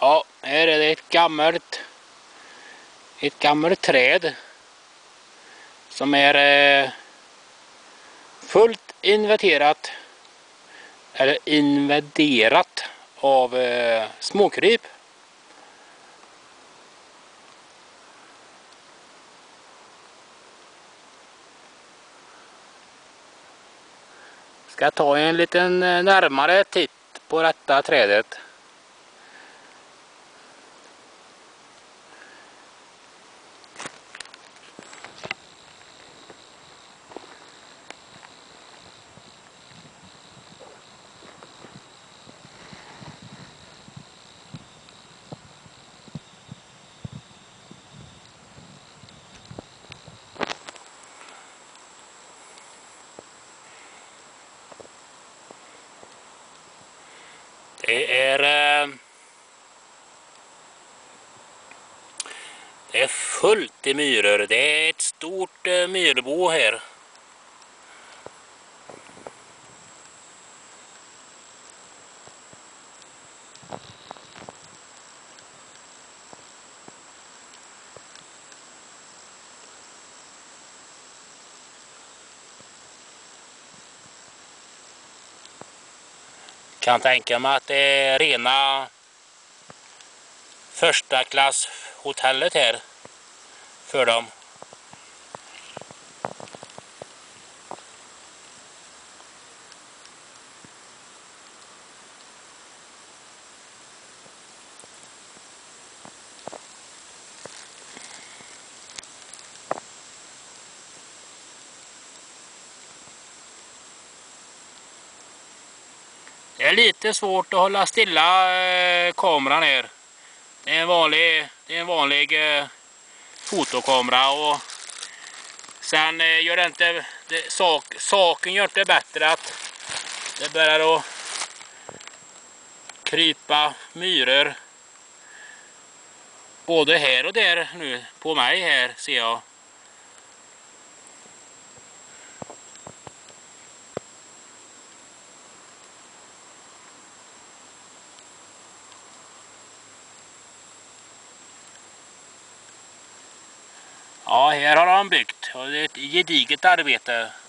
Ja, här är det ett gammalt träd som är fullt invaderat av småkryp. Ska ta en liten närmare titt på detta trädet. Det är fullt i myror. Det är ett stort myrbo här. Kan tänka mig att det är rena första klass hotellet här för dem. Det är lite svårt att hålla stilla kameran här. Det är en vanlig fotokamera, och sen gör det inte saken gör inte bättre att det börjar att krypa myror både här och där nu på mig här, ser jag. Ja, här har de byggt, och det är ett gediget arbete.